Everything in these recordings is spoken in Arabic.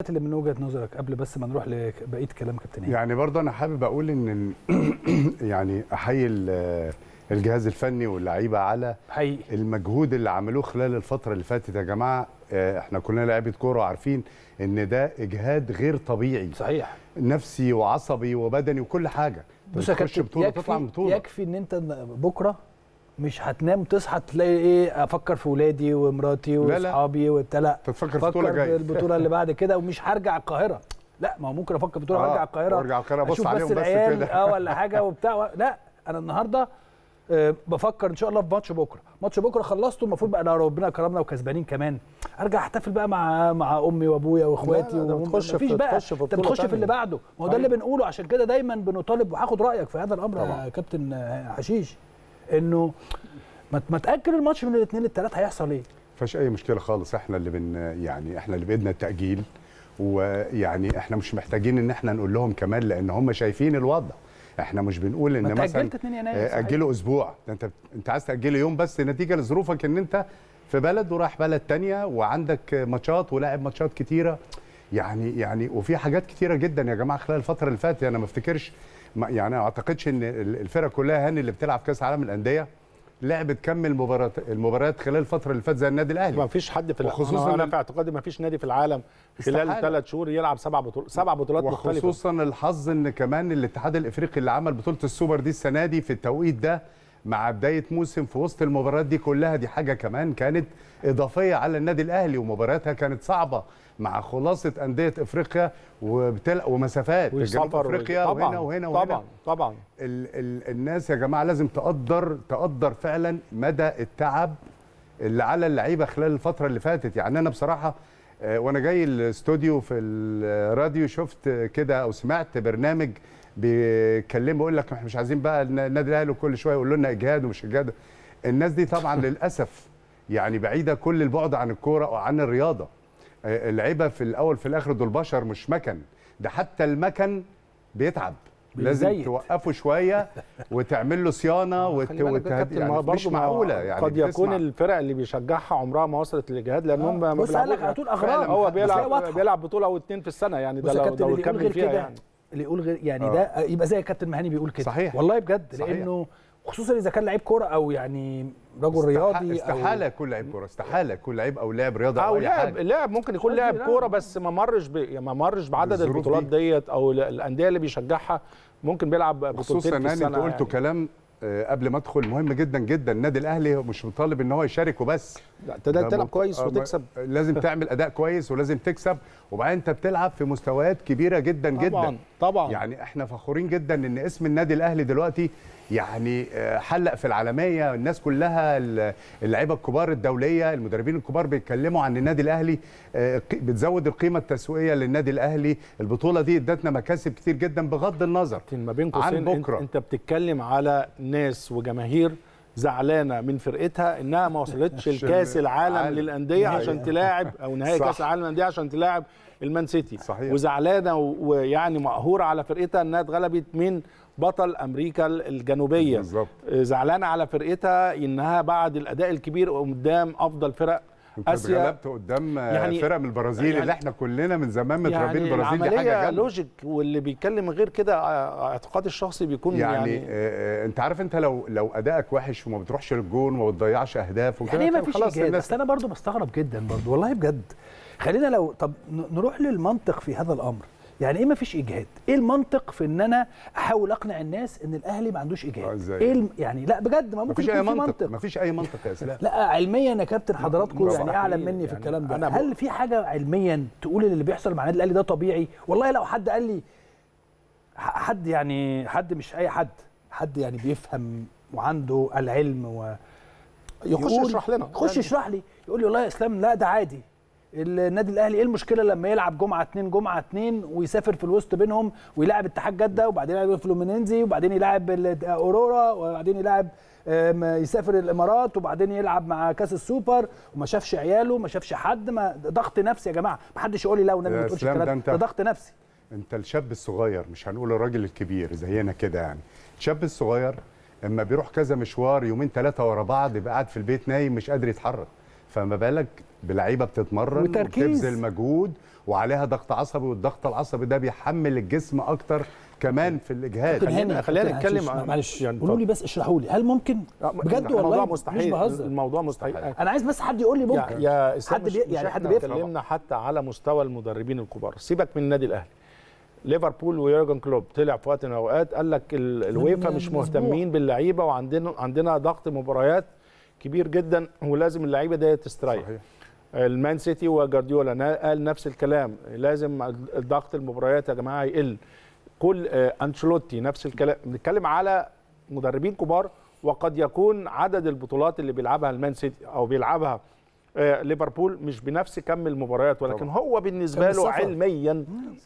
اللي من وجهة نظرك قبل بس ما نروح لبقيه كلام كابتن هاني. يعني برضه انا حابب اقول ان يعني احيي الجهاز الفني واللعيبه على حقيقي المجهود اللي عملوه خلال الفتره اللي فاتت يا جماعه. احنا كلنا لعيبه كوره وعارفين ان ده اجهاد غير طبيعي، صحيح، نفسي وعصبي وبدني وكل حاجه. بص يا كابتن، بطوله تطلع من بطوله. يكفي ان انت بكره مش هتنام تصحى تلاقي ايه، افكر في ولادي ومراتي واصحابي وبتاع، لا تفكر في البطوله الجايه، البطوله اللي بعد كده، ومش هرجع القاهره. لا، ما هو ممكن افكر في البطوله وارجع القاهره، وارجع القاهره ابص عليهم بس كده ولا حاجه وبتاع. لا، انا النهارده بفكر ان شاء الله في ماتش بكره. ماتش بكره خلصته المفروض بقى لو ربنا كرمنا وكسبانين كمان ارجع احتفل بقى مع امي وابويا واخواتي. مفيش بقى، انت بتخش في اللي بعده. ما هو ده اللي بنقوله، عشان كده دايما بنطالب، وهاخد رايك في هذا الامر يا كابتن حشيش، انه ما تاجل الماتش من الاثنين للثلاث، هيحصل ايه؟ مفيش اي مشكله خالص. احنا اللي يعني احنا اللي بايدنا التاجيل، ويعني احنا مش محتاجين ان احنا نقول لهم كمان، لان هم شايفين الوضع. احنا مش بنقول ان مثلا اجله اسبوع، انت عايز تاجله يوم بس نتيجه لظروفك ان انت في بلد ورايح بلد تانية وعندك ماتشات ولاعب ماتشات كتيره. يعني وفي حاجات كتيره جدا يا جماعه خلال الفتره اللي فاتت. انا ما افتكرش، يعني ما اعتقدش ان الفرق كلها هاني اللي بتلعب كاس عالم الانديه لعبت كم المباريات خلال الفتره اللي فاتت زي النادي الاهلي. ما فيش حد في خصوصا انا في اعتقادي ما فيش نادي في العالم خلال 3 شهور يلعب 7 بطولات مختلفه. وخصوصا الحظ ان كمان الاتحاد الافريقي اللي عمل بطوله السوبر دي السنه دي في التوقيت ده مع بدايه موسم في وسط المباريات دي كلها، دي حاجه كمان كانت اضافيه على النادي الاهلي، ومبارياتها كانت صعبه مع خلاصه انديه افريقيا ومسافات جنوب افريقيا وهنا وهنا وهنا. طبعا الناس يا جماعه لازم تقدر فعلا مدى التعب اللي على اللعيبه خلال الفتره اللي فاتت. يعني انا بصراحه وانا جاي الاستوديو في الراديو شفت كده او سمعت برنامج بيتكلم بيقول لك احنا مش عايزين بقى النادي الاهلي كل شويه يقول لنا اجهاد ومش اجهاد. الناس دي طبعا للاسف يعني بعيده كل البعد عن الكوره وعن الرياضه. اللعيبه في الاول في الاخر دول بشر مش مكن، ده حتى المكن بيتعب، لازم توقفه شويه وتعمل له صيانه يعني مش معقوله. يعني قد يكون الفرق اللي بيشجعها عمرها ما وصلت للاجهاد، لانهم ما بيلعبوش على طول اغرام. هو بيلعب بطوله او 2 في السنه، يعني ده لو كمل فيها يعني اللي يقول غير يعني ده يبقى زي كابتن مهاني بيقول كده. صحيح والله بجد، صحيح. لانه خصوصا اذا كان لعيب كوره او يعني رجل رياضي، استحاله يكون لعيب كوره، استحاله يكون لعيب او لاعب رياضه او لاعب ممكن يكون لاعب كوره بس ما مرش بعدد البطولات ديت، او الانديه اللي بيشجعها ممكن بيلعب بطولتين في السنه. خصوصا انت قلت كلام قبل ما ادخل مهم جدا جدا. النادي الاهلي مش مطالب ان هو يشارك وبس، لا تلعب كويس وتكسب، لازم تعمل اداء كويس ولازم تكسب، وبعدين انت بتلعب في مستويات كبيره جدا جدا. طبعا يعني احنا فخورين جدا ان اسم النادي الاهلي دلوقتي يعني حلق في العالميه. الناس كلها اللعيبه الكبار الدوليه المدربين الكبار بيتكلموا عن النادي الاهلي، بتزود القيمه التسويقيه للنادي الاهلي. البطوله دي ادتنا مكاسب كتير جدا بغض النظر ما بين قوسين عن بكره. انت بتتكلم على ناس وجماهير زعلانه من فرقتها انها ما وصلتش لكاس العالم للانديه عشان تلاعب، او نهائي كاس العالم للانديه عشان تلاعب المان سيتي. صحيح. وزعلانه ويعني مقهوره على فرقتها انها اتغلبت من بطل امريكا الجنوبيه. بالظبط. زعلانه على فرقتها انها بعد الاداء الكبير قدام افضل فرق اسيا غلبت قدام يعني فرق من البرازيل، يعني اللي احنا كلنا من زمان متربيين يعني البرازيل دي حاجه جامده لوجيك. واللي بيتكلم غير كده اعتقادي الشخصي بيكون يعني انت عارف، انت لو ادائك وحش وما بتروحش للجون وما بتضيعش اهداف يعني ما فيش اجهاد. بس انا برضو بستغرب جدا برضو والله بجد. خلينا طب نروح للمنطق في هذا الامر. يعني ايه ما فيش اجهاد؟ ايه المنطق في ان انا احاول اقنع الناس ان الاهلي ما عندوش اجهاد؟ ايه يعني لا بجد ما ممكن يكون في منطق. ما فيش اي منطق يا سيدي. لا علميا يا كابتن حضراتكم يعني اعلم مني في الكلام ده. هل في حاجه علميا تقول ان اللي بيحصل مع النادي الاهلي ده طبيعي؟ والله لو حد قال لي، حد مش اي حد يعني بيفهم وعنده العلم يخش يشرح لنا، يخش يشرح لي، يقول لي والله يا اسلام لا ده عادي. النادي الاهلي ايه المشكله لما يلعب جمعه 2 ويسافر في الوسط بينهم ويلعب اتحاد جده وبعدين يلعب فلومينينزي وبعدين يلعب اورورا وبعدين يلعب يسافر الامارات وبعدين يلعب مع كاس السوبر وما شافش عياله ما شافش حد. ما ضغط نفسي يا جماعه. ما حدش يقول لي لا والنبي ما تقولش الكلام ده ضغط نفسي. انت الشاب الصغير، مش هنقول الراجل الكبير زينا كده، يعني الشاب الصغير اما بيروح كذا مشوار 2 3 ورا بعض يبقى قاعد في البيت نايم مش قادر يتحرك. فما بالك بلعيبه بتتمرن وبتبذل مجهود وعليها ضغط عصبي، والضغط العصبي ده بيحمل الجسم اكتر كمان في الاجهاد. خلينا نتكلم معلش يعني قولوا لي بس، اشرحوا لي هل ممكن بجد والله؟ الموضوع مستحيل، مش بهزر، الموضوع مستحيل. انا عايز بس حد يقول لي ممكن يا حد يعني حد بيتكلمنا حتى على مستوى المدربين الكبار. سيبك من النادي الاهلي، ليفربول ويورجن كلوب طلع في وقت من الاوقات قال لك الويفا مش مهتمين باللعيبه، وعندنا ضغط مباريات كبير جدا ولازم اللعيبه دي تستريح. المان سيتي وجارديولا قال نفس الكلام، لازم ضغط المباريات يا جماعه يقل. كل انشيلوتي نفس الكلام. بنتكلم على مدربين كبار، وقد يكون عدد البطولات اللي بيلعبها المان سيتي او بيلعبها ليفربول مش بنفس كم المباريات، ولكن هو بالنسبه له علميا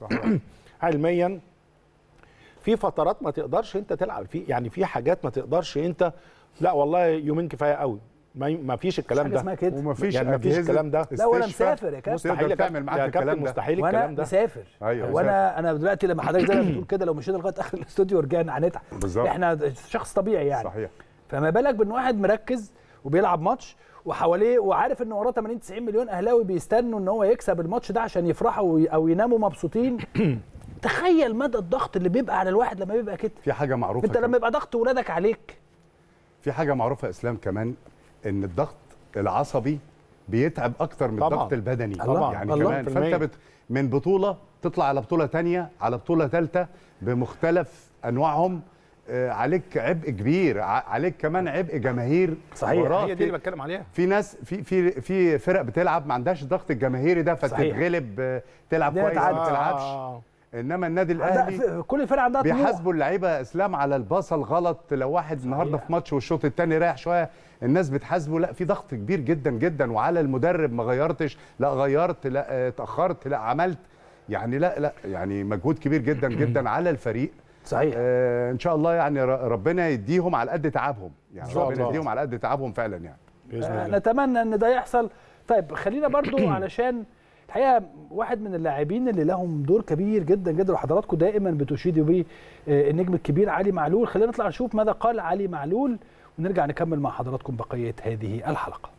علميا في فترات ما تقدرش انت تلعب فيه، يعني في حاجات ما تقدرش انت، لا والله يومين كفايه قوي، ما فيش الكلام ده، وما فيش يعني ما فيش الكلام ده. لا وانا مسافر يا كابتن، مستحيل تعمل معاك الكلام ده، مستحيل الكلام ده. مسافر. أيوة وانا دلوقتي لما حضرتك زي ما بتقول كده لو مشينا لغايه اخر الاستوديو ورجعنا هنتعب بالظبط. احنا شخص طبيعي يعني. صحيح. فما بالك بان واحد مركز وبيلعب ماتش وحواليه وعارف ان وراه 80 90 مليون اهلاوي بيستنوا ان هو يكسب الماتش ده عشان يفرحوا او يناموا مبسوطين. تخيل مدى الضغط اللي بيبقى على الواحد لما بيبقى كده. في حاجه معروفه انت لما يبقى ضغط ولادك عليك، في حاجه معروفه اسلام كمان، ان الضغط العصبي بيتعب اكتر من الضغط البدني طبعا. يعني كمان. فانت من بطوله تطلع على بطوله ثانيه على بطوله ثالثه بمختلف انواعهم، عليك عبء كبير، عليك كمان عبء جماهير. صحيح، هي دي اللي بتكلم عليها. في ناس في فرق بتلعب ما عندهاش الضغط الجماهيري ده، فتتغلب تلعب كويس ما تلعبش. انما النادي الاهلي كل الفرق عندها طموح. بيحاسبوا اللعيبه اسلام على الباصه الغلط. لو واحد النهارده في ماتش والشوط الثاني رايح شويه، الناس بتحاسبه، لا في ضغط كبير جدا جدا، وعلى المدرب ما غيرتش، لا غيرت، لا اتاخرت، لا عملت، يعني لا يعني مجهود كبير جدا جدا على الفريق. صحيح. ان شاء الله يعني ربنا يديهم على قد تعبهم، يعني ربنا يديهم على قد تعبهم فعلا يعني باذن الله. نتمنى ان ده يحصل. طيب خلينا برضو علشان الحقيقه واحد من اللاعبين اللي لهم دور كبير جدا جدا وحضراتكم دائما بتشيدوا بيه النجم الكبير علي معلول. خلينا نطلع نشوف ماذا قال علي معلول ونرجع نكمل مع حضراتكم بقيه هذه الحلقه.